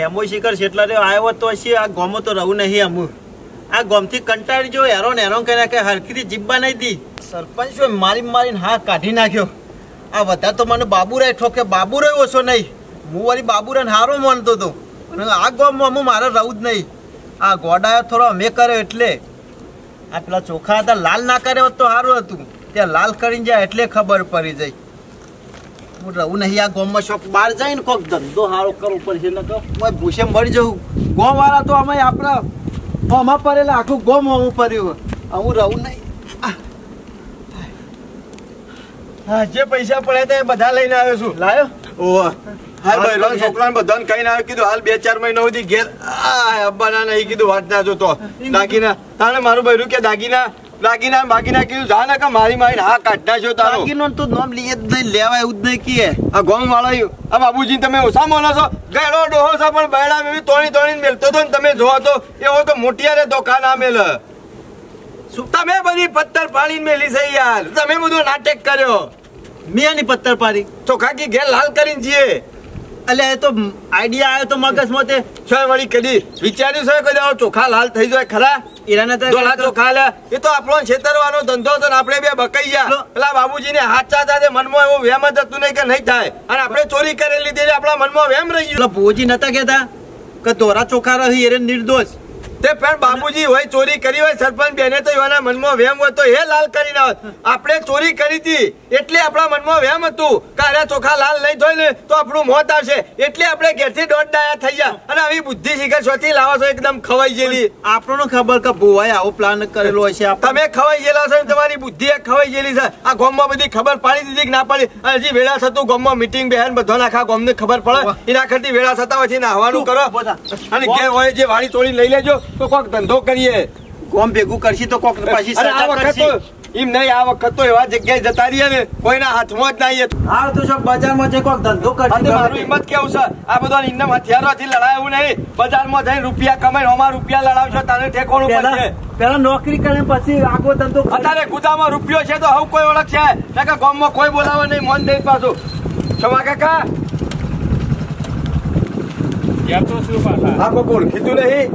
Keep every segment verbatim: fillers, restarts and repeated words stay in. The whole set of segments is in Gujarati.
ખેમો શિખર જેટલા રે આવ્યો તો હશે આ ગોમો તો રહું નહીં અમુ આ ગોમથી કંટાળી જો હેરો ને હેરો કર્યા કે હરખીથી જીબ્બા નહીં દી સરપંચ મારી મારીને હા કાઢી નાખ્યો આ વધારે તો મને બાબુરાય ઠોકે બાબુરાય ઓછો નહીં હું વળી બાબુરાને હારો માનતો હતો અને આ ગોમમાં હું મારે રહું જ નહીં આ ગોડાયો થોડો અમે કર્યો એટલે આ પેલા ચોખા હતા લાલ ના કર્યો તો સારું હતું ત્યાં લાલ કરીને જાય એટલે ખબર પડી જાય હું રહું નહીં આ ગોમમાં શોખ બહાર જાય ને કોઈક ધંધો સારો કરવો પડશે ને તો હું ભૂસે મળી જવું ગોમ વાળા તો અમે આપણા હોમાં પડેલા આખું ગોમ હોમું પડ્યું હું રહું નહીં હા જે પૈસા પડ્યા હતા એ બધા લઈને આવ્યો છું લાયો ઓહ હાલ ભાઈ છોકરાને બધાને કઈ ના કીધું હાલ બે ચાર મહિના સુધી ઘેર અબ્બાના નહીં કીધું વાત ના જોતો દાગીના તારે મારું બૈરું કે દાગીના દાગીના બાગીના કીધું જા ને કે મારી મારી હા કાઢના છો તારો દાગીનો તું નામ લઈએ જ નહીં લેવાય એવું જ નહીં કીએ આ ગોમ વાળા આ બાબુજી તમે ઓછા માનો છો ગેડો ડોહો છો પણ બૈડા એવી તોડી તોડીને મેલતો હતો ને તમે જોવો તો એવો તો મોટિયારે દોકાન આ મેલ તમે બધી પથ્થર પાડીને મેલી છે યાર તમે બધું નાટક કર્યો મિયાની પથ્થર પાડી ચોખા કી ઘેર લાલ કરીને જઈએ એટલે એ તો આઈડિયા આવ્યો તો મગજમાં તે છે વળી કદી વિચાર્યું છે કે ચોખા લાલ થઈ જાય ખરા ઈરાને તો ચોખા લે એ તો આપણો છેતરવાનો ધંધો હતો ને આપણે બે બકાઈ ગયા પેલા બાબુજી ને હાથ ચાતા તે મનમાં એવું વેમ જ હતું નહીં કે નહીં થાય અને આપણે ચોરી કરેલી લીધે આપણા મનમાં વેમ રહી ગયો ભોજી નતા કહેતા કે તોરા ચોખા રહી એ નિર્દોષ તે પણ બાબુજી હોય ચોરી કરી હોય સરપંચ બેને તો એના મનમાં વેમ હોય તો એ લાલ કરી ના આપણે ચોરી કરી હતી એટલે આપણા મનમાં વેમ હતું કે અરે ચોખા લાલ નહીં થાય ને તો આપણું મોત આવશે એટલે આપણે ઘેરથી દોઢ ડાયા થઈ ગયા અને આવી બુદ્ધિ શીખર શોથી લાવો છો એકદમ ખવાઈ ગયેલી આપણને ખબર કે ભુવાએ આવો પ્લાન કરેલો હશે તમે ખવાઈ ગયેલા છો તમારી બુદ્ધિ ખવાઈ ગયેલી છે આ ગામમાં બધી ખબર પાડી દીધી કે ના પાડી અને હજી વેળા થતું ગામમાં મીટિંગ બેહન બધો આખા ગામને ખબર પડે એના કરતી વેળા થતા હોય નાહવાનું કરો અને ઘેર હોય જે વાળી તોડી લઈ લેજો તો કોક ધંધો કરીએ ગોમ ભેગું કરશી તો કોક પાછી સજા કરશી એમ નહીં આ વખત તો એવા જગ્યાએ જતા રહીએ ને કોઈના હાથમાં જ નહીં હા તો સબ બજારમાં જઈ કોક ધંધો કરશી મારું હિંમત કેવું છે આ બધા ઇન્નમ હથિયારોથી લડાય એવું નહીં બજારમાં જઈને રૂપિયા કમાઈને અમાર રૂપિયા લડાવશો તારે ઠેકોણું પડશે પેલા નોકરી કરીને પછી આગો ધંધો અત્યારે ગુદામાં રૂપિયો છે તો હવે કોઈ ઓળખ છે કે ગામમાં કોઈ બોલાવે નહીં મન દઈ પાછું ક્ષમા કાકા યાર તો શું પાછા આખો બોલ કીધું નહીં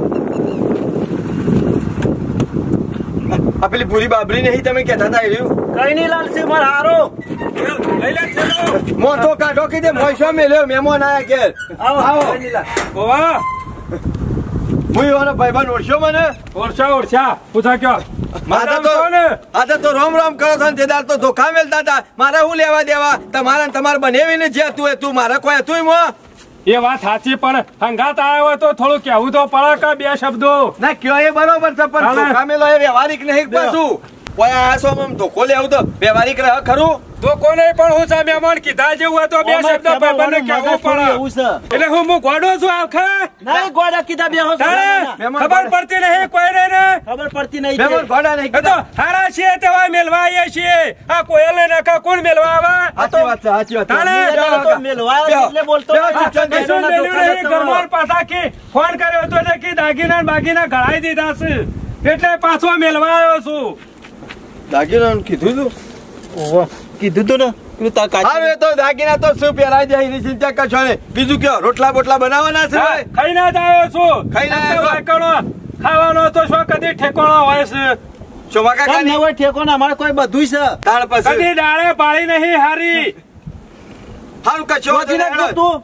આ પેલી પૂરી બાબરી નહીં તમે કહેતા હતા એર્યું કઈ નહીં લાલસી માર હારો લઈ લે ચલો મોટો કાઢો કીધે મોઈસો મેલ્યો મહેમાન આયા કે આવો આવો ઓવા મુઈ વાળો ભાઈબંધ ઓળખ્યો મને ઓળછા ઓળછા પૂછા કયો મારા તો આદા તો રોમ રોમ કરો છો તેદાર તો ધોખા મેલતા હતા મારે હું લેવા દેવા તમારા તમારે બનેવીને જે તું તું મારે કોઈ હતું મો એ વાત સાચી પણ હંગાત આવ્યો હોય તો થોડું કેવું તો પડે કે બે શબ્દો ના કયો એ બરોબર છે પણ ધોખા મેલો એ વ્યવહારિક નહીં પાછું કોઈ આ સો ધોકો લેવું તો વ્યવહારિક રહે ખરું ધોકો નહીં પણ હું સા મહેમાન કીધા જેવું હોય તો બે શબ્દ ભાઈબંધને કહેવું પડે એવું છે એટલે હું હું ગોડો છું આખે નહીં ગોડા કીધા બે ખબર પડતી નહીં કોઈ ને ખબર પડતી નહીં મહેમાન ગોડા નહીં તો હારા છીએ તેવા મેલવા આવીએ છીએ આ કોયલ ને નકા કોણ મેલવા આવે સાચી વાત છે સાચી વાત તારે મેલવા એટલે બોલતો ગરમાર પાછા કે ફોન કર્યો હતો ને કે દાગીના બાગીના ઘડાઈ દીધા છે એટલે પાછો મેલવા આવ્યો છું દાગીના કીધું તું ઓહો કીધું તું ને હવે તો દાગીના તો શું પહેરાઈ જાય એની ચિંતા કરશો ને બીજું કયો રોટલા બોટલા બનાવવાના છે ખાઈને જ આવ્યો છું ખાઈને આવ્યો ખાવાનો તો શું કદી ઠેકોણો હોય છે શોભા કાકા નહીં હોય ઠેકોણા અમારે કોઈ બધું છે તાર પછી કદી ડાળે પાળી નહીં હારી હારું કશો તું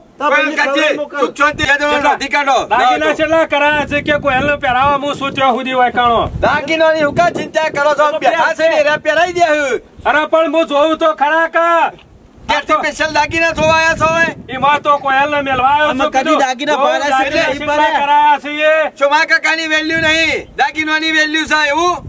ચિંતા કરો છો પહેરાઈ દે અરે પણ હું જોઉં તો ખરા કા સ્પેશિયલ દાગીના જોવાયા છો એમાં તો કોયલ ને મેલવાયો કદી દાગીના કરાયા છે શોભા કાકા ની વેલ્યુ નહીં દાગીનો ની વેલ્યુ છે એવું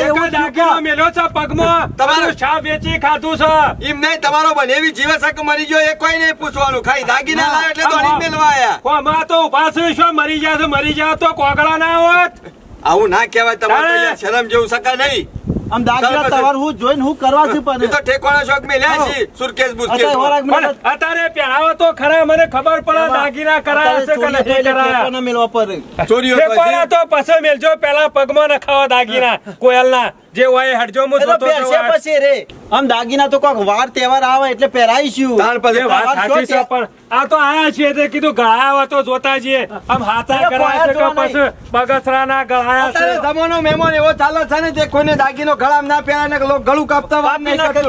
તમારો બનેવી જીવન મરી ગયો એ કોઈ નહીં પૂછવાનું ખાઈ દાગીના લાવે એટલે દોડી મેલવાયા તો ઉભા છે મરી જાય મરી જાય તો કોગળા ના હોત આવું ના કહેવાય તમારે શરમ જેવું શકા નહીં આમ દાગીના તમાર હું જોઈને હું કરવા છું પણ તો ઠેકોણા શોખ મેલ્યા છે સુરકેસ બુરકેસ અત્યારે પહેરાવો તો ખરા મને ખબર પડે દાગીના કરાયા છે કે નહીં કરાયા મેલવા પર ચોરીઓ તો પછી મેલજો પેલા પગમાં નખાવા દાગીના કોયલના જે હોય હટજો હું જોતો પછી રે આમ દાગીના તો કોક વાર તહેવાર આવે એટલે પહેરાઈશું. તાર પછી વાત સાચી છે પણ આ તો આયા છીએ તે કીધું ગળાયા તો જોતા જઈએ આમ હાથા કરાય છે કે પછી બગસરાના ગળાયા છે. જમાનો મહેમાન એવો ચાલે છે ને જે કોઈને દાગીનો ગળામાં ના પહેરાય ને લોકો ગળું કાપતા વાત નહીં કરતો.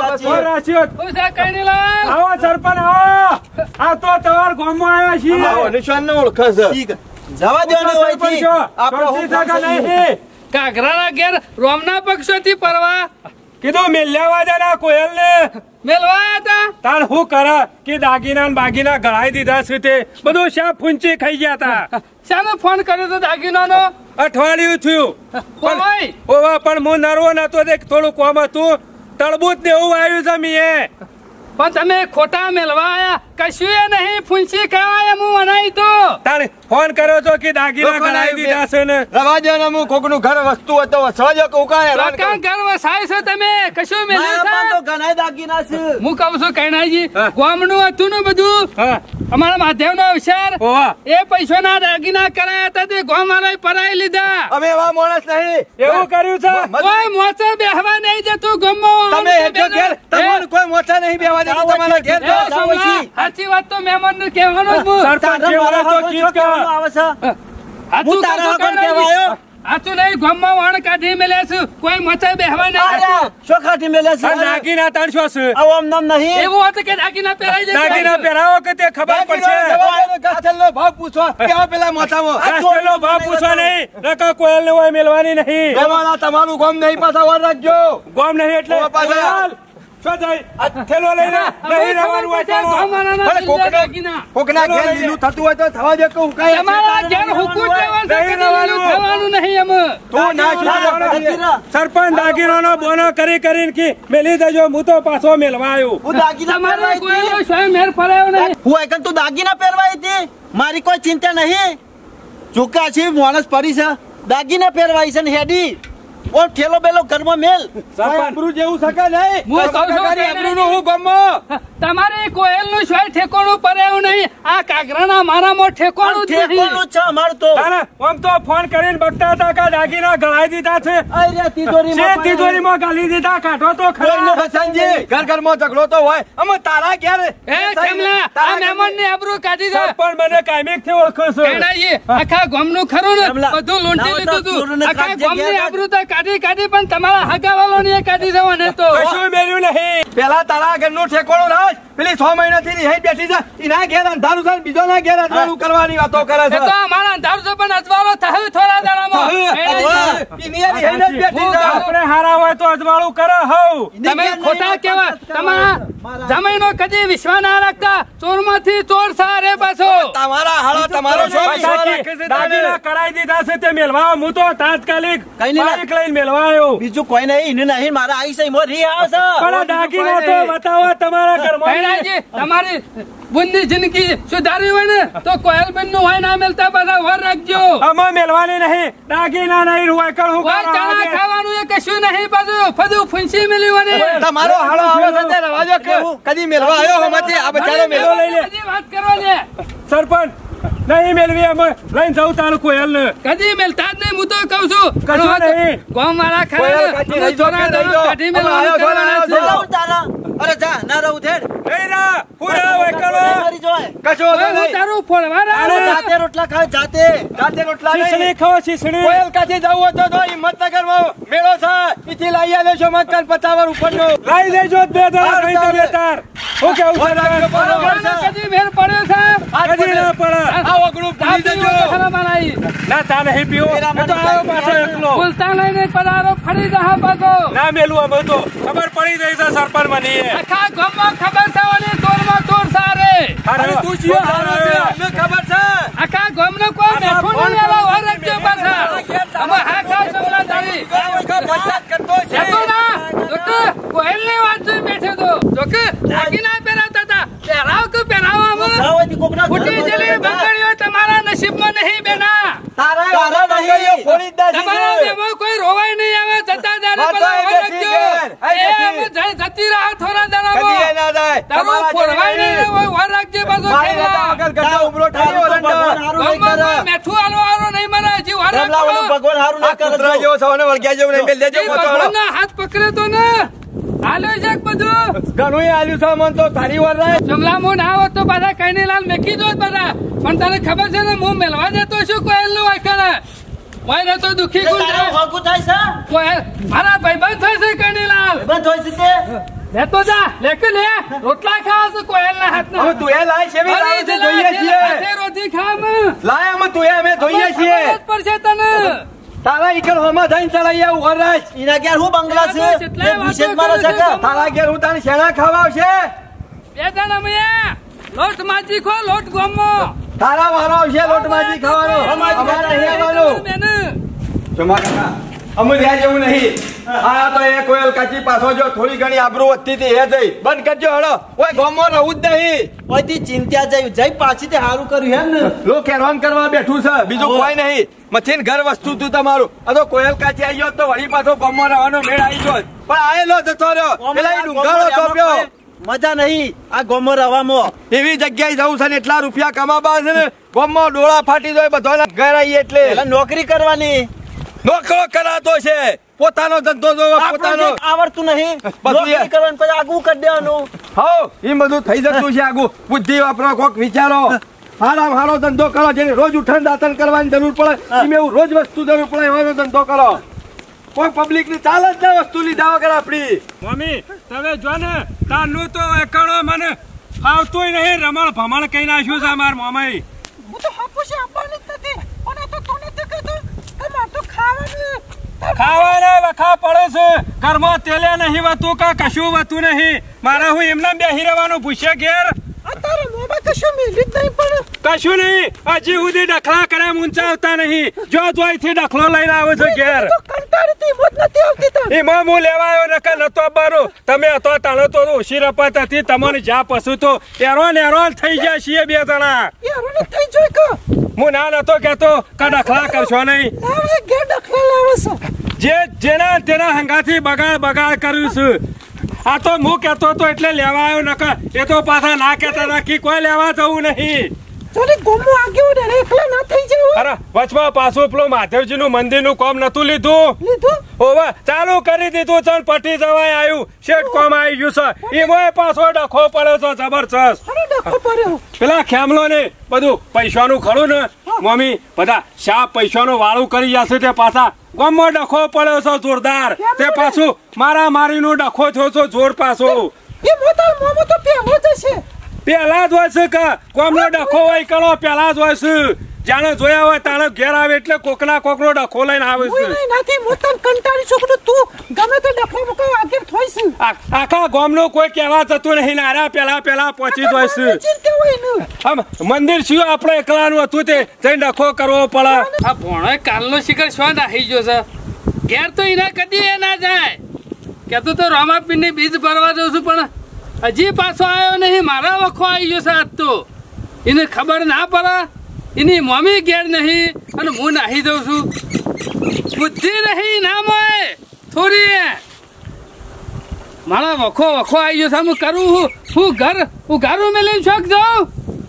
આવો સરપંચ આવો આ તો તમાર ગામમાં આવ્યા છીએ. આવો નિશાન ને ઓળખે છે. જવા દેવાનું હોય થી આપણો હું નહીં કાઘરાના ઘેર રોમના પક્ષોથી પરવા કીધું મેલ્યા જરા કોયલ ને મેલવાયા હતા. તાર હું કરે કે દાગીના ને બાગીના ગળાઈ દીધા છે તે બધું શા ફૂંચી ખાઈ ગયા હતા. શાનો ફોન કર્યો તો દાગીનાનો? અઠવાડિયું થયું ઓય ઓવા પણ હું નરવો નતો દેખ થોડું કોમ હતું તળબૂચ ને એવું આવ્યું છે મીએ પણ તમે ખોટા મેલવા આયા કશું એ નહીં ફૂંચી ખાવાય હું મનાઈ તો તારે ફોન કર્યો તો કે દાગીના ગળાઈ દીધા છે ને રવા દે ને હું કોકનું ઘર વસ્તુ હતો વસવા જો કોકા કાકા ઘર વસાય છે તમે કશું મેલ્યું છે? તો ઘણા દાગીના છે. હું કહું છું કૈનાજી ગામનું હતું ને બધું અમારા માધેવનો અવસર એ પૈસાના દાગીના કરાયા હતા તે ગામ વાળાએ પરાઈ લીધા. અમે એવા માણસ નહીં એવું કર્યું છે. કોઈ મોચે બેહવા નહીં જતું ગામમાં. તમે હેજો ઘેર તમારું કોઈ મોચા નહીં બેવા દેતું તમારા ઘેર એ સોમલા, સાચી વાત તો મહેમાન ને કહેવાનું જ હું. સરપંચ જેવો તો કીધ કે આવે છે હાચું હું તારા કહું છું વગર કહેવાયો. હાચું નહીં ગામમાં વાણ કાઢી મેલ્યા છું કોઈ મોચે બેહવા નહીં જતું. શું ખાટી મેલે છે? દાગીના ત્રણસો છે આવો આમ નામ નહીં. એવું હતું કે દાગીના પહેરાઈ જાય. દાગીના પહેરાવો કે તે ખબર પડશે. ગાછલનો ભાવ પૂછો કેવા પેલા મોચામાં ગાછનો ભાવ પૂછવા નહીં નકા કોયલ ને હોય મેલવાની નહીં. તમારા તમારું ગામ નહીં પાછા વાર રાખજો. ગોમ નહીં એટલે ઓ પાછા. શું થાય આ થેલો લઈને નહીં રહેવાનું હોય ચાલો. ભલે કોકના કોકના ઘેર લીલું થતું હોય તો થવા દે કહું કાંઈ તમારા ઘેર હુકુમ જવાનું છે કે લીલું થવાનું નહીં એમ. તું ના છોડ. સરપંચ દાગીનાનો બોનો કરી કરીને કે મેલી દેજો હું તો પાછો મેલવા આવ્યો. હું દાગીના તમારે પહેરવાઈ કોઈનો હતી. સ્વયં મેર ફરાયો નહીં. હું એકન તું દાગીના પહેરવાઈ હતી. મારી કોઈ ચિંતા નહીં. ચૂકા છે માણસ પરી છે દાગીના પહેરવાઈ છે ને હેડી ઓ ઠેલો બેલો ઘરમાં મેલ. આબરૂ જેવું શકે નહીં. હું કહું છું કે આબરૂનું હું ગમો. તમારે કોયલનું સ્વયં ઠેકોણું પરાયું નહીં. આ કાગરાના મારામાં ઠેકોણું જ નહીં. ઠેકોનું છે અમારું તો. ના, ના, આમ તો ફોન કરીને બગતા હતા કે દાગીના ગળાઈ દીધા છે. આઈ રે તિજોરીમાં છે તિજોરીમાં ગાલી દીધા કાઢો તો કોઈનો ખરા. બસંજી ઘર ઘરમાં ઝઘડો તો હોય અમે તારા ઘેર એ કમલા આ મહેમાનની આબરૂ કાઢી દે. પણ મને કાયમિક થી ઓળખો છો. કેડાજી આખા ગામનું ખરું ને કમલા, બધું લૂંટી લાવો તો લીધું તું. ચોરોને આખા કાઢજે ગામની ઘેર. આબરૂ તો કાઢી કાઢી પણ તમારા હગાવાલોની એ કાઢી દેવાને તો. કશું મેલ્યું નહીં. પેલા તારા ઘરનું ઠેકોણું રાખ પેલી છ મહિનાથી ની અહીં બેઠી છે એના ઘેર અંધારું છે બીજો ના ઘેર અંધારું કરવાની વાતો કરે એ છે. તો અમારા અંધારું છે પણ અજવાળો થયું થોડા દાડામાં. કેડાજી, ઇનિયાની અહીં જ બેઠી છે. આપણે હારા હોય તો અજવાળું કરે હવ. તમે ખોટા કેવા તમારા જમીનો કદી વિશ્વાસ ના રાખતા. ચોરમાંથી ચોર સારે પાછો. તમારા હાળો તમારો શો વિશ્વાસ રાખે છે તમે? દાગીના કરાઈ દીધા છે તે મેલવા હું તો તાત્કાલિક કઈ નહીં. બાઈક લઈને મેલવા આવ્યો. બીજું કોઈ નહીં એને નહીં મારા આઈ છે મોર રી આવશે. પણ આ દાગીના તો બતાવો તમારા ઘરમાં. કેડાજી, તમારી બુંદી જિંદગી સુધારી હોય ને તો કોયલબેન નું હોય ના મેલતા બધા વર રાખજો. આમાં મેલવાની નહીં દાગીના નહીં હોય કણ હું કોઈ ચણા ખાવાનું એ કશું નહીં બધું ફદું ફૂંસી મેલ્યું ને. તમારો હાળો આવે છે તે રવાજો કે કદી મેલવા આવ્યો હમાંથી આ બચારો મેલો લઈ લે. કદી વાત કરો લે. સરપંચ નહીં મેલવી અમે લઈને જવું તારું કોયલ ને. કદી મેલતા જ નહીં હું તો કહું છું. કશું નહીં. ગામ વાળા કોયલ ખરા કાઢી ને લઈ જાઓ, થોડા લઈ દાડા જાઓ. કાઢી અમે મેલવાનું આવ્યો, કરવાના છે. આવ્યો. રહું તારા. અરે જા ના રહું થેડ. નહીં રા પૂરા હોય કરો. મારી જોય. કશો હવે વાંધો હું નહીં. તારું ફોડવાના અરે આવું. જાતે રોટલા ખાવ જાતે. જાતે રોટલા નહીં. શીશણી ખાઓ શીશણી. કોયલ કાથી જવું હોય તો જો હિંમતનગરમાં મેળો છે ઈથી લઈ આવ્યો છો મકાન પચાવર ઉપરનો. લાઈ દેજો બે દાડા કઈ તો બે તાર. હું કેવું હોય રાખજો, સરપંચ? બરોબર છે. કદી મેર પડ્યો છે. કદી ના પડે. આ ઓગળું ભૂલી તાપી જજો. વખત ખરા મારા ઈ. ના તા નહીં પીવો એ તો આવ્યો પાછો એકલો. ભૂલતા લઈને પધારો ફરી જા પાછો. ના મેલું અમે તો ખબર પડી ગઈ છે સરપંચ મને. આખા ગામમાં ખબર છે ઓલી ચોરમાં ચોર સારે. અરે તું તું હારો છે, અમને ખબર છે. આખા ગામનો કોઈ બેઠું નહીં આલા વર રાખજો પાછા. અમે હા ખા સમલા તારી. પંચાયત કરતો છે. જતો ના જોકે કોયલની વાત જોઈ બેઠો તો જોકે દાગીના પહેરાવતા હતા. પહેરાવ કે પહેરાવ અમે જાવથી કોકના ફૂટી જેલી બંગડીઓ તમારા નસીબમાં નહીં બેના. તારા તારા બંગડીઓ ફોડી જ નાખી તમારા છે. બેમાં કોઈ રોવાય નહીં આવે જતા દાડે હા, પેલા તો એ વર બેઠી રાખજો. ઘેર. આ એ બેઠી. અમે જઈ જતી રહા થોડા કદી એ દાડામાં. ના જાય. તારું તમારા ફોડવાય જેવી નહીં હોય વર રાખજે પાછો મારી ખેલા. નતા વગર ગઢા ઉભરો ઠાર્યો તારું તો રંડો. ભગવાન હારું નહીં ગામમાં કરે. કોઈ મેઠું આલો આલો નહીં મરે હજી વર રમલા રાખો. ઓલું ભગવાન હારું ના કરે કૂતરા જેવો સવાને વળગ્યા જેવું નહીં મેલ દેજો ભગવાનના હાથ પકડે તો ને હાલો છે બધું ઘણું આલ્યું છે મન તો તારી વાર રહે જંગલા મો ના હોત તો બધા કઈને લાલ મેકી દો બધા પણ તને ખબર છે ને હું મેલવા જતો છું કોયલ નું વાયકણ વાય તો દુખી ગુલ હોકું થાય છે કોયલ મારા ભાઈબંધ થાય છે કઈને લાલ બંધ હોય છે તે લે તો જા લેકે લે રોટલા ખાવા છે કોયલ ના હાથ ના હવે તું એ લાય છે વી લાય છે જોઈએ છીએ રોટી ખામ લાય અમે તું એ અમે જોઈએ છીએ પર છે તને તારા ઈકલ હોમાં થઈને ચલાઈ આવું વરરાજ એના ઘેર હું બંગલા છે તે વિશેષ મારો છે કે તારા ઘેર હું તારી શેણા ખાવા આવશે બે જણા મૈયા લોટ માજી ખો લોટ ગોમો તારા વારો આવશે લોટમાજી ખાવાનો અમારે નહીં આવવાનું બેન જમા કાકા અમે ત્યાં જેવું નહીં આ તો એ કોયલ કાચી પાછો જો થોડી ઘણી આબરૂ વધતી હતી એ જઈ બંધ કરજો હળો ઓય ગોમો રહું જ નહીં ઓયથી ચિંતા જઈ જઈ પાછી તે હારું કર્યું એમ ને લો કેરવાન કરવા બેઠું છે બીજું કોઈ નહીં મથીન ઘર વસ્તુ તું તમારું આ તો કોયલ કાચી આવી ગયો તો વળી પાછો ગોમો રહેવાનો મેળ આવી ગયો પણ આયેલો જતો રહ્યો પેલા એ ડુંગાળો ચોપ્યો મજા નહીં આ ગોમો રવામાં એવી જગ્યાએ જવું છે ને એટલા રૂપિયા કમાવા છે ને ગોમો ડોળા ફાટી જાય બધા ઘર આવી એટલે પેલા નોકરી કરવાની નોકરો કરાતો છે પોતાનો ધંધો જોવો પોતાનો આવડતું નહીં બધું નોકરી કરવાનું પછી આગું કરી દેવાનું હાઉ એ બધું થઈ જતું છે આગું બુદ્ધિ વાપરો કોક વિચારો હારામ હારો ધંધો કરો જેને રોજ ઉઠણ દાતન કરવાની જરૂર પડે એમ એવું રોજ વસ્તુ જરૂર પડે એવાનો ધંધો કરો કોઈ પબ્લિક ની ચાલ જ ના વસ્તુ લીધા વગર આપડી મમ્મી તમે જો ને તારનું તો એકડો મને આવતું નહીં રમણ ભમણ કઈ નાખ્યું છે માર મમ્મી હું તો હાપુસી આપવાની જ નથી અને તો તને તે કહેતો કે માર તો ખાવાનું ખાવાના વખા પડે છે ઘરમાં તેલે નહીં વતું કે કશું વતું નહીં મારે હું એમને બેહી રહેવાનું પૂછે ઘેર અત્યારે મોમાં કશું મિલી જ નહીં પણ કશું નહીં હજી સુધી ડખલા કરે ઊંચા આવતા નહીં જો જોઈથી ડખલો લઈને આવે છે ઘેર તો કંટાળીથી મોજ નથી આવતી તને એમાં હું લેવા આવ્યો નકર નતો બારો તમે હતો તાણે તો ઓછી રપત હતી તમને જ્યાં પશુ તો એરોન એરોન થઈ ગયા છીએ બે જણા યાર થઈ જોઈ કે હું ના નતો કેતો કે ડખલા કરશો નહીં લાવે ઘેર ડખલા લાવે છે જે જેના તેના હંગાથી બગાડ બગાડ કર્યું છે આ તો હું કેતો તો એટલે લેવા આવ્યો નકર એ તો પાછા ના કેતા નાખી કોઈ લેવા જવું નહીં ચોરી ગોમો આગેવો ને એકલા ના થઈ જાવ અરે વચમાં પાછું પેલું મહાદેવજી નું મંદિર નું કામ નતું લીધું લીધું હોવે ચાલુ કરી દીધું ચણ પટી જવાય આવ્યું શેઠ કોમ આવી ગયું છે એમાં પાછો ડખો પડ્યો છે જબરજસ્ત અરે ડખો પડ્યો પેલા ખેમલો ને બધું પૈસાનું ખરું ને મમ્મી બધા શા પૈસાનું વાળું કરી જશે તે પાછા ગમો ડખો પડ્યો છે જોરદાર તે પાછું મારા મારીનું ડખો થયો છે જોર પાછો એ મોટા મોમો તો પેલો જ છે પેલા જ હોય છે કે કોમનો ડખો હોય કરો પેલા જ હોય છે જાણે જોયા હોય તાણે ઘેર આવે એટલે કોકના કોકનો ડખો લઈને આવે છે નહીં નથી મોટા કંટાળી છોકરો તું ગમે તે ડખો મુકો આગળ થોઈ છે આખા ગામનો કોઈ કહેવા જતું નહીં નારા પેલા પેલા પહોંચી જ હોય છે ચિંતા હોય ને આમ મંદિર શું આપણે એકલાનું હતું તે જઈને ડખો કરવો પડે આ ભોણો કાલનો શિખર શું નાહી ગયો છે ઘેર તો એને કદી એ ના જાય કેતો તો રામાપીર ની બીજ ભરવા જઉં છું પણ હજી પાછો આવ્યો નહીં મારા વખો આવી ગયો છે આજ તો એને ખબર ના પડે એની મમ્મી ઘેર નહીં અને હું નાહી દઉં છું બુદ્ધિ નહીં ના મળે થોડી મારા વખો વખો આવી ગયો છે હું કરું હું હું ઘર હું ઘરું મેલી શોખ જાઉં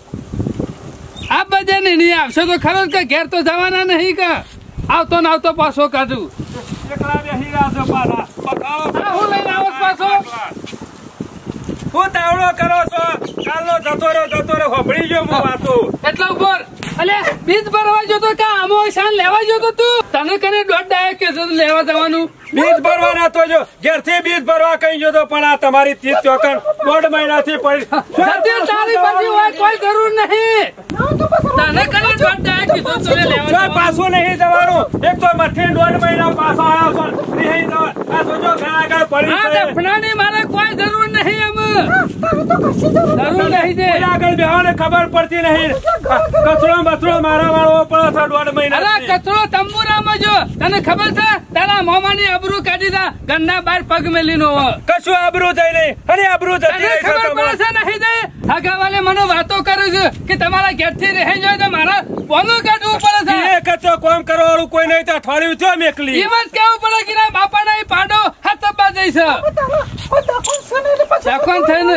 આ બધા ને નહીં આવશે તો ખરો કે ઘેર તો જવાના નહીં કે આવતો ને આવતો પાછો કાઢું એકલા બેસી રહ્યા છો પાછા પકાળો હું લઈને આવો પાછો હું તાવડો કરો છો કાલનો જતો રહ્યો જતો રહ્યો હોભળી ગયો હું વાતો એટલા ઉપર અલે બીજ ભરવા જતો કે આમો શાન લેવા જતો તું તને કને દોઢ ડાયક કે છે લેવા જવાનું બીજ ભરવાના તો જો ઘેરથી બીજ ભરવા કઈ જતો પણ આ તમારી ત્રીસ ચોકન દોઢ મહિનાથી પડી સત્ય તારી પછી હોય કોઈ જરૂર નહીં તને કને દોઢ ડાયક કીધું તું લેવા જો પાછું નહીં જવાનું એક તો મઠી દોઢ મહિના પાછો આવ્યો છો નહીં જવા આ સોજો ઘર આગળ પડી આ છે દફનાની મારે કોઈ જરૂર નહીં એમ જરૂર નહીં દે આગળ બેવાને ખબર પડતી નહીં કચરો બચરો મારા વાળો પડે છે દોઢ મહિના અરે કચરો તંબુરામાં જો તને ખબર છે તારા મોમાની આબરૂ કાઢી દા ગંડા બાર પગ મેલીનો કશું આબરૂ જાય નહીં અને આબરૂ જતી તને રહી છે ખબર પડે છે નહીં દે હગાવાલે મને વાતો કરે છે કે તમારા ઘેરથી રહી જાય તો મારા બોનું કાઢવું પડે છે એ કચરો કોમ કરવા વાળું કોઈ નહીં તો અઠવાડિયું થયો મેકલી એમ જ કેવું પડે કે બાપા ના પાડો હાથ તબ્બા જઈ છે કોઈ ડખો છે ને એટલે પછી ચાકોન થઈને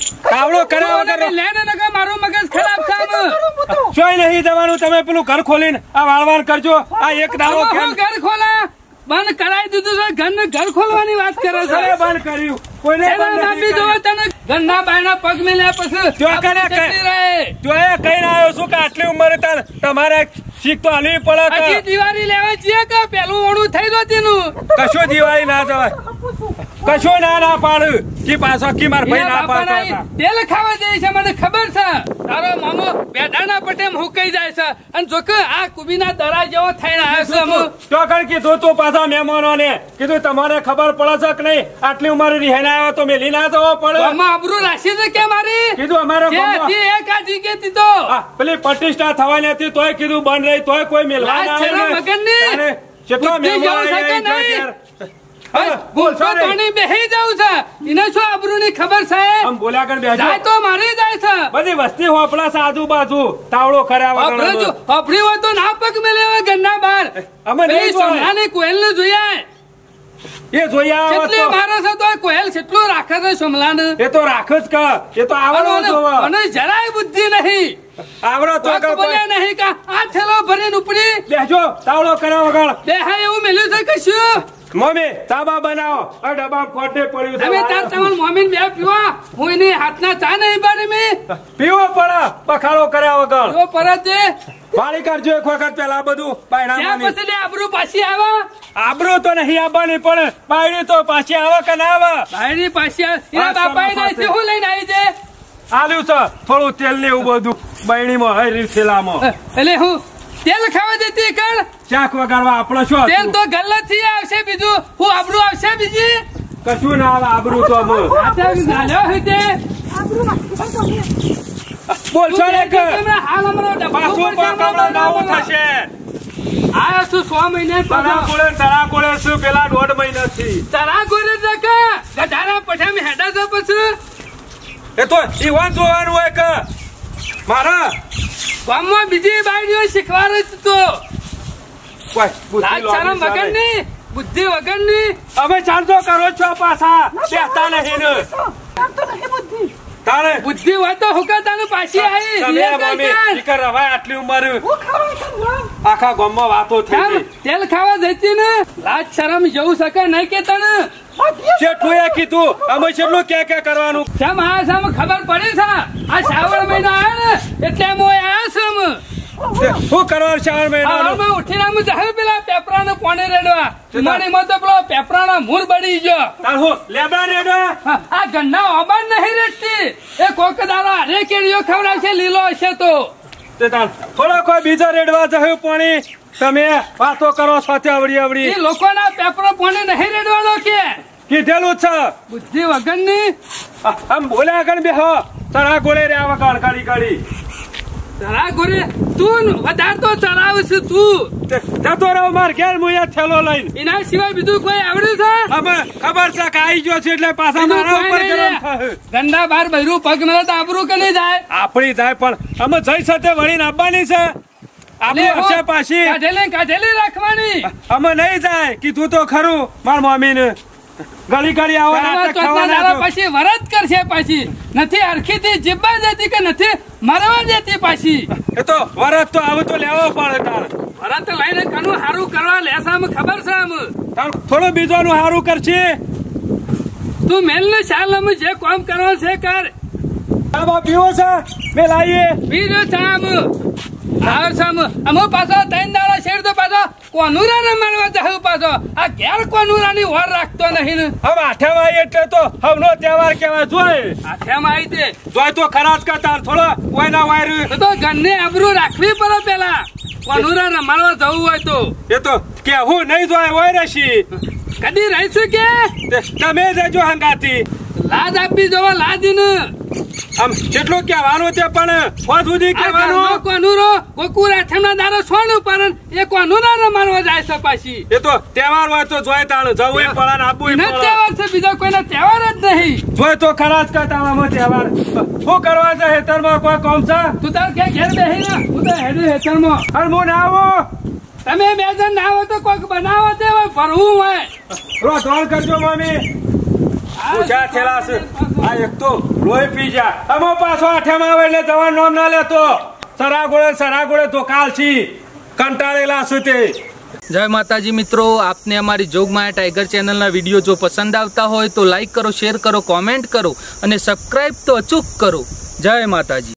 તાવડો કર્યા વગર લેને નકા મારું મગજ ખરાબ થાય જોઈ નહીં જવાનું. તમે પેલું ઘર ખોલીને આ વાળવાળ કરજો. આ એક દાવો હું ઘર ખોલા બંધ કરાવી દીધું છે. ઘર ને ઘર ખોલવાની વાત કરે છે. બંધ કર્યું કોઈને આપી દો તને. ઘરના બાયના પગ મેલ્યા પછી જો કરે જો એ કઈ આવ્યો છું કે આટલી ઉંમરે તાર તમારે શીખ તો હલવી પડે. હજી દિવાળી લેવા જઈએ કે પેલું ઓણું થઈ ગયું તેનું. કશો દિવાળી ના જવાય. કશો ના ના પાડું કી પાછો કી માર ભાઈ ના પાડતા. તેલ ખાવા જાય છે મને ખબર છે. તારો મામો બેડાના પટેમ હુકાઈ જાય છે. અને જો કે આ કુબીના દરા જેવો થઈને આવ્યો છે. તો કર કીધું તું પાછા મહેમાનો ને કીધું તમારે ખબર પડે છે કે નહીં આટલી ઉંમરે રિહાઈને આવ્યો તો મેલી ના જવો પડે. આમાં આબરૂ રાખી છે કે મારી કીધું અમારે એક આ જગ્યાથી તો પેલી પ્રતિષ્ઠા થવાની હતી તોય કીધું બંધ રહી તોય કોઈ મેલવા ના આવે. મગનની કેટલો મહેમાન બોલશો તોની બેહી જાવ છે. એને શું આબરૂની ખબર છે? આમ બોલ્યા કર બેહજો. જાય તો મારી જાય છે. બધી વસ્તી હોપડા છે આજુબાજુ તાવડો ખરાબ હોપડા હોપડી હોય તો ના પગ મેલે ઘરના બહાર. અમે નહીં સોમલાની કોયલ ને જોયા એ જોયા કેટલી મારે છે તો કોયલ કેટલું રાખે છે સોમલાને. એ તો રાખ જ ક એ તો આવડો અને જરાય બુદ્ધિ નહીં. આવડો તો બોલ્યા નહીં કે આ થેલો ભરીને ઉપડી બેહજો તાવડો કર્યા વગર. બેહાય એવું મેલ્યું છે કે શું? મમ્મી તાબા બનાવો. આ ડબ્બા ખોટે પડ્યું છે. તમે તાર તમાર મમ્મી બે પીવા હું એની હાથના ચા નહીં પાડી મે પીવો પડે બખાડો કર્યા વગર. જો પરત દે પાણી કરજો એક વખત પેલા બધું બાયણા પછી આબરૂ પાછી આવે. આબરૂ તો નહીં આવવાની પણ બાયડી તો પાછી આવે કે ના આવે? બાયડી પાછી આવે. એના બાપા ને હું લઈને આવી છે આલ્યું છે થોડું તેલ ને એવું બધું બાયણીમાં હરી થેલામાં. એટલે હું તેલ ખાવા દેતી કર શાક વગાડવા આપણે શું તેલ તો ગલ્લા થી આવશે બીજું હું આબરૂ આવશે બીજી કશું ના આવે આબરૂ તો અમે બોલશો ને કે હાલ અમારો પાછું પણ નવું થશે. આ શું સો મહિને તરા કોળે તરા કોળે શું પેલા દોઢ મહિના થી તરા કોળે જકા ગધારા પઠામ હેડા છે પછી એ તો ઈવાન જોવાનું હોય કે મારા ગામમાં બીજી બાયડીઓ શીખવાડે તો રાજશાળા વગરની બુદ્ધિ વગરની અમે ચાંદો કરો છો પાછા બેસતા નહીં ને તારે બુદ્ધિ હોય તો હુકાતાનું પાછી આવી આટલી ઉંમર આખા ગામમાં વાતો થઈ. તેલ ખાવા જતી ને લાજ શરમ જવું શકે નહીં કે તને કેટલું એ કીધું અમે કેટલું કે કે કરવાનું શમ આ શમ ખબર પડી છે. આ શ્રાવણ મહિનો આવ્યો ને એટલે અમે આવ્યા છે અમે શું કરવાનું શ્રાવણ મહિનો ઉઠીને અમે જાય પેલા પેપરાનું પાણી રેડવા. મારીમાં તો પેલો પેપરાનો મૂર બળી ગયો. લેબડા રેડવા આ ગન્ના ઓબાન નહીં રેડતી એ કોક દાડો અરે કેરીઓ ખવડાવશે લીલો હશે તો થોડો કોઈ બીજો રેડવા જયું પાણી. તમે વાતો કરો છો અવડી અવડી લોકોના પેપરો પાણી નહીં રેડવાનો કે કીધેલું છે બુદ્ધિ વગરની. આમ બોલ્યા આગળ બેહો તરા ગોળે રે આવા કાળ કાઢી કાઢી તરા ગોળે તું વધારે તો ચલાવશ તું જતો રહો માર ઘેર મુયા થેલો લઈને. એના સિવાય બીજું કોઈ આવડ્યું છે? અમે ખબર છે કે આવી ગયો છે એટલે પાછા મારા ઉપર ગરમ થાય. ગંડા બાર બૈરું પગ મેળે તો આબરૂ કે નહીં જાય? આપણી જાય પણ અમે જઈ સાથે વળીને આવવાની છે. આપણી હશે પાછી કાઢેલી કાઢેલી રાખવાની. અમે નહીં જાય કીધું તો ખરું માર મમ્મી ને ગળી ગળી આવવાના પછી વરત કરશે પાછી નથી હરખી થી જીબા જતી કે નથી મરવા દેતી પાછી. એ તો વરત તો આવું તો લેવો પડે તાર. વરત લઈને કનું સારું કરવા લેશે અમે ખબર છે અમે થોડું બીજોનું સારું કરશે. તું મેલ ને શાલ અમે જે કામ કરવાનું છે કર. પીવો છે મેં લાવીએ પીજો ચા અમે આવ સામ અમો પાછો ત્રણ દાડા શેર તો પાછો કોનુરા ને મારવા જાવ પાછો આ ઘેર કોનુરા ની વર રાખતો નહીં. હવે આઠેમાં આવી એટલે તો હવનો તહેવાર કેવા જોય. આઠેમાં આવી તે જોય તો ખરાજ કરતા થોડો કોઈ ના વાયરું તો ઘરને આબરૂ રાખવી પડે પેલા કોનુરા ને મારવા જવું હોય તો. એ તો કેવું નહીં જોય હોય રશી કદી રહીશું કે તમે જજો હંગાતી લાજ આપી જવા લાજ ને આમ જેટલું કહેવાનું તે પણ ફોન સુધી કહેવાનું. કોનુરો ગોકુર આઠમના દારો સોનું પણ એ કોનુરા મારવા જાય છે પાછી. એ તો તહેવાર હોય તો જોય તાણ જવું પડે ને આપવું પડે. તહેવાર છે બીજો કોઈનો તહેવાર જ નહીં. જોય તો ખરા જ કરતા તહેવાર શું કરવા છે હેતરમાં કોઈ કામ છે? તું તાર કે ઘેર બેહી ને હું તો હેડું હેતરમાં. અરે હું ના આવું તમે બે જણ ના આવો તો કોઈક બનાવો તે ભરવું હોય. રો ધોળ કરજો મમ્મી પૂછા થેલા છે આ એક તો લોહી પી જા અમે પાછો આઠમાં આવે એટલે જવાનું નામ ના લેતો સરાગોળે સરાગોળે તો કાલ છી કંટાળેલા છું તે જય માતાજી મિત્રો, આપને અમારી જોગમાયા ટાઈગર ચેનલના વિડીયો જો પસંદ આવતા હોય તો લાઈક કરો, શેર કરો, કોમેન્ટ કરો અને સબસ્ક્રાઈબ તો અચૂક કરો. જય માતાજી.